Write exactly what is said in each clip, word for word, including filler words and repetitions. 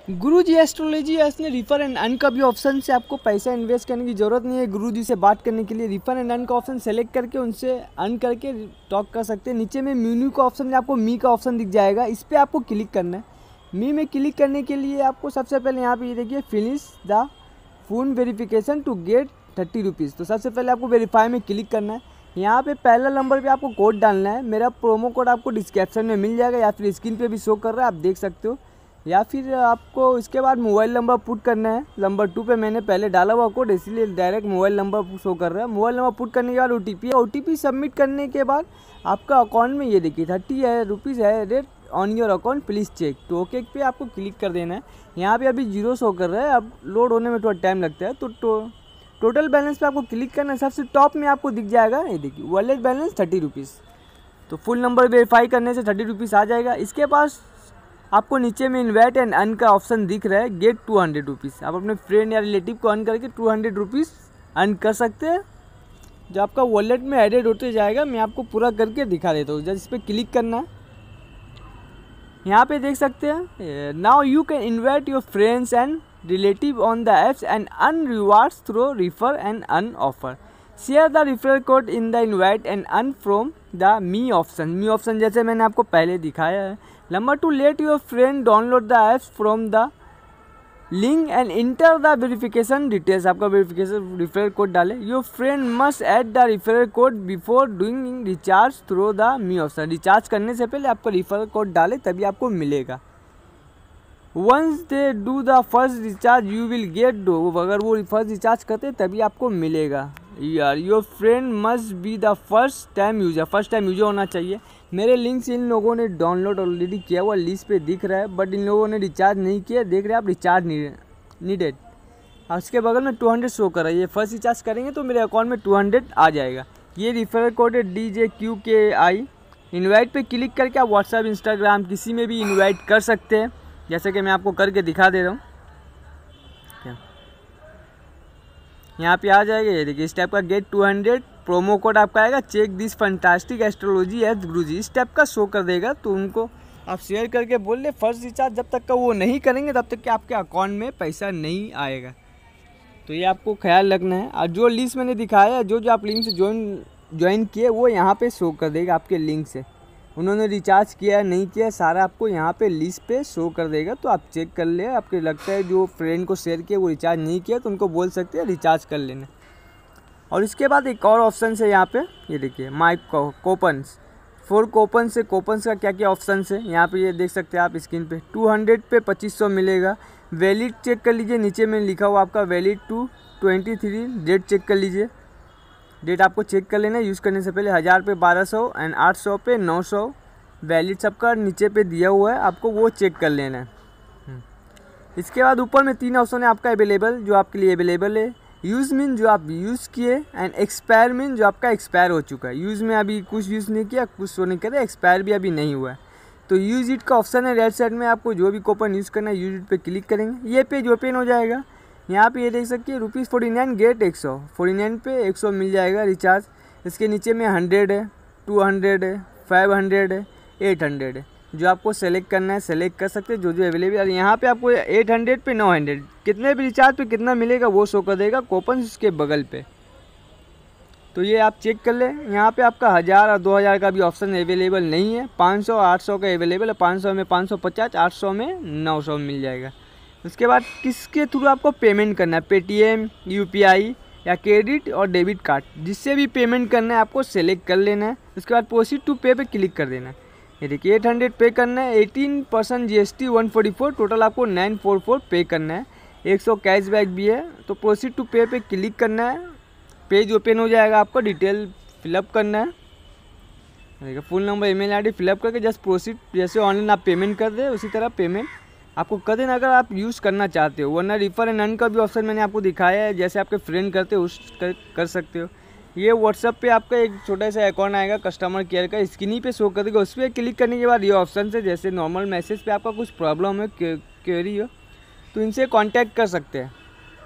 गुरुजी astrology इसने refer and earn का भी ऑप्शन से आपको पैसा इन्वेस्ट करने की ज़रूरत नहीं है। गुरुजी से बात करने के लिए रिफर एंड अर्न का ऑप्शन सेलेक्ट करके उनसे अर्न करके टॉक कर सकते हैं। नीचे में मेन्यू का ऑप्शन में आपको मी का ऑप्शन दिख जाएगा, इस पर आपको क्लिक करना है। मी में क्लिक करने के लिए आपको सबसे पहले यहाँ पे ये देखिए finish the phone verification to get thirty rupees. तो सबसे पहले आपको वेरीफाई में क्लिक करना है। यहाँ पे पहला नंबर पे आपको कोड डालना है। मेरा प्रोमो कोड आपको डिस्क्रिप्शन में मिल जाएगा या फिर स्क्रीन पे भी शो कर रहा है, आप देख सकते हो। या फिर आपको इसके बाद मोबाइल नंबर पुट करना है। नंबर टू पे मैंने पहले डाला हुआ कोड, इसलिए डायरेक्ट मोबाइल नंबर शो कर रहा है। मोबाइल नंबर पुट करने के बाद O T P O T P submit करने के बाद आपका अकाउंट में ये देखिए थर्टी है रुपीज़ है rate on your account please check. तो ओके पे आपको क्लिक कर देना है। यहाँ पे अभी जीरो शो कर रहा है, अब लोड होने में थोड़ा टाइम लगता है। तो, तो टोटल बैलेंस पे आपको क्लिक करना है। सबसे टॉप में आपको दिख जाएगा ये देखिए वॉलेट बैलेंस थर्टी रुपीज़। तो फुल नंबर वेरीफाई करने से थर्टी रुपीज़ आ जाएगा। इसके पास आपको नीचे में इन्वाइट एंड अर्न का ऑप्शन दिख रहा है, गेट टू हंड्रेड रुपीज़। आप अपने फ्रेंड या रिलेटिव को अर्न करके टू हंड्रेड रुपीज़ अर्न कर सकते हैं, जो आपका वॉलेट में एडेड होते जाएगा। मैं आपको पूरा करके दिखा देता हूँ। जब इस पर क्लिक करना है, यहाँ पे देख सकते हैं now you can invite your friends and relative on the apps and earn rewards through refer and earn offer. Share the referral code in the invite and earn from the me option. Me option जैसे मैंने आपको पहले दिखाया है। Number two, let your friend download the apps from the link and enter the verification details. आपका verification referral code डाले। Your friend must add the referral code before doing recharge through the me option. Recharge करने से पहले आपका referral code डाले तभी आपको मिलेगा। Once they do the first recharge you will get dough. अगर वो फर्स्ट रिचार्ज करते तभी आपको मिलेगा। यार your friend must be the first time user. First time user होना चाहिए। मेरे लिंक से इन लोगों ने डाउनलोड ऑलरेडी किया हुआ लिस्ट पे दिख रहा है, बट इन लोगों ने रिचार्ज नहीं किया। देख रहे हैं आप रिचार्ज नीडेड। और उसके बगल में टू हंड्रेड शो कर रहा है। ये फर्स्ट रिचार्ज करेंगे तो मेरे अकाउंट में टू हंड्रेड आ जाएगा। ये रिफरल कोड है D J Q K I. Invite पे क्लिक करके आप व्हाट्सएप इंस्टाग्राम किसी में भी इन्वाइट कर सकते हैं, जैसे कि मैं आपको करके दिखा दे रहा हूँ। यहाँ पे आ जाएगा ये देखिए इस टाइप का get two hundred promo code आपका आएगा। Check this fantastic astrology age Guruji, इस टाइप का शो कर देगा। तो उनको आप शेयर करके बोल दे फर्स्ट रिचार्ज जब तक का वो नहीं करेंगे तब तक कि आपके अकाउंट में पैसा नहीं आएगा। तो ये आपको ख्याल रखना है। और जो लिस्ट मैंने दिखाया है, जो जो आप लिंक से ज्वाइन ज्वाइन किए वो यहाँ पे शो कर देगा। आपके लिंक से उन्होंने रिचार्ज किया नहीं किया सारा आपको यहाँ पे लिस्ट पे शो कर देगा। तो आप चेक कर ले। आपके लगता है जो फ्रेंड को शेयर किया वो रिचार्ज नहीं किया तो उनको बोल सकते हैं रिचार्ज कर लेना। और इसके बाद एक और ऑप्शन है यहाँ पे, ये देखिए माई कोपन्स। फोर कोपन से कोपन्स का क्या क्या ऑप्शन है यहाँ पे ये देख सकते हैं आप स्क्रीन पे। टू हंड्रेड पे पच्चीस सौ मिलेगा। वैलिड चेक कर लीजिए, नीचे में लिखा हुआ आपका valid to twenty three. Date check कर लीजिए, डेट आपको चेक कर लेना है यूज़ करने से पहले। हज़ार पे बारह सौ एंड आठ सौ पे नौ सौ वैलिड सबका नीचे पे दिया हुआ है, आपको वो चेक कर लेना है। इसके बाद ऊपर में तीन ऑप्शन है आपका अवेलेबल, जो आपके लिए अवेलेबल है। यूज़ मीन जो आप यूज़ किए एंड एक्सपायर मीन जो आपका एक्सपायर हो चुका है। यूज़ में अभी कुछ यूज़ नहीं किया, कुछ शो नहीं करे, एक्सपायर भी अभी नहीं हुआ है। तो यूज़ इट का ऑप्शन है राइट साइड में। आपको जो भी कूपन यूज़ करना है यूज़ इट पे क्लिक करेंगे, ये पेज ओपन हो जाएगा। यहाँ पे ये देख सकते हैं रुपीज़ फोर्टी नाइन गेट एक सौ। फोर्टी नाइन पे एक सौ मिल जाएगा रिचार्ज। इसके नीचे में हंड्रेड है, टू हंड्रेड है, फाइव हंड्रेड है, एट हंड्रेड है। जो आपको सेलेक्ट करना है सेलेक्ट कर सकते हैं जो जो अवेलेबल है। यहाँ पे आपको एट हंड्रेड पे नौ हंड्रेड कितने भी रिचार्ज पे कितना मिलेगा वो शो कर देगा कूपन उसके बगल पे। तो ये आप चेक कर लें। यहाँ पे आपका हज़ार और दो हज़ार का भी ऑप्शन अवेलेबल नहीं है। पाँच सौ आठ सौ का अवेलेबल है। पाँच सौ में पाँच सौ पचास, आठ सौ में नौ सौ मिल जाएगा। उसके बाद किसके थ्रू आपको पेमेंट करना है, पेटीएम, यूपीआई या क्रेडिट और डेबिट कार्ड, जिससे भी पेमेंट करना है आपको सेलेक्ट कर लेना है। उसके बाद प्रोसीड टू पे पे क्लिक कर देना है। ये देखिए एट हंड्रेड पे करना है, eighteen percent GST one forty four, total आपको नाइन फोर फोर पे करना है। एक सौ कैशबैक भी है। तो प्रोसीड टू पे पे क्लिक करना है, पेज ओपन हो जाएगा। आपको डिटेल फिलअप करना है, देखिए full number email ID fill up करके जस्ट प्रोसीड। जैसे ऑनलाइन आप पेमेंट कर दे उसी तरह पेमेंट आपको कर देना अगर आप यूज़ करना चाहते हो। वरना रिफर एंड अर्न का भी ऑप्शन मैंने आपको दिखाया है, जैसे आपके फ्रेंड करते हो उस कर, कर सकते हो। ये व्हाट्सएप पे आपका एक छोटा सा अकाउंट आएगा कस्टमर केयर का, स्क्रीन पे शो कर देगा। उस पर क्लिक करने के बाद ये ऑप्शन से जैसे नॉर्मल मैसेज पे आपका कुछ प्रॉब्लम है, क्वेरी हो तो इनसे कांटेक्ट कर सकते हैं।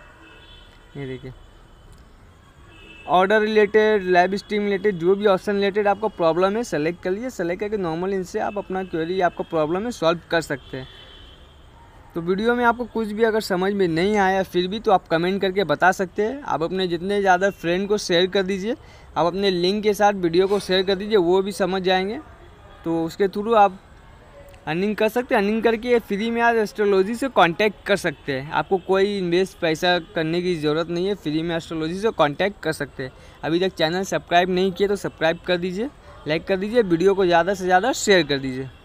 ये देखिए order related, live stream related, जो भी ऑप्शन रिलेटेड आपका प्रॉब्लम है सेलेक्ट कर लीजिए। सेलेक्ट करके नॉर्मल इनसे आप अपना क्वेरी आपका प्रॉब्लम है सॉल्व कर सकते हैं। तो वीडियो में आपको कुछ भी अगर समझ में नहीं आया फिर भी तो आप कमेंट करके बता सकते हैं। आप अपने जितने ज़्यादा फ्रेंड को शेयर कर दीजिए, आप अपने लिंक के साथ वीडियो को शेयर कर दीजिए, वो भी समझ जाएंगे। तो उसके थ्रू आप अर्निंग कर सकते हैं। अर्निंग करके फ्री में आज एस्ट्रोलॉजी से कांटेक्ट कर सकते हैं। आपको कोई इन्वेस्ट पैसा करने की ज़रूरत नहीं है, फ्री में एस्ट्रोलॉजी से कांटेक्ट कर सकते हैं। अभी तक चैनल सब्सक्राइब नहीं किए तो सब्सक्राइब कर दीजिए, लाइक कर दीजिए, वीडियो को ज़्यादा से ज़्यादा शेयर कर दीजिए।